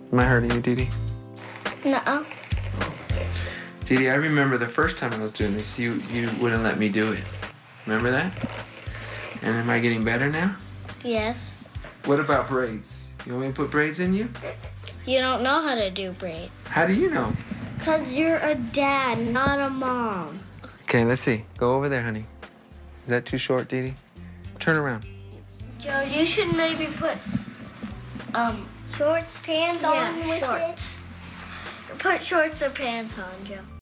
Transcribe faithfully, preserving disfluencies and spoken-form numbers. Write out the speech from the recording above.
Am I hurting you, Dee Dee? Nuh-uh. Dee Dee, I remember the first time I was doing this, you, you wouldn't let me do it. Remember that? And am I getting better now? Yes. What about braids? You want me to put braids in you? You don't know how to do braids. How do you know? Because you're a dad, not a mom. Okay, let's see. Go over there, honey. Is that too short, Dee Dee? Turn around. Joe, you should maybe put um Shorts, pants yeah, on with shorts. it. Put shorts or pants on, Joe.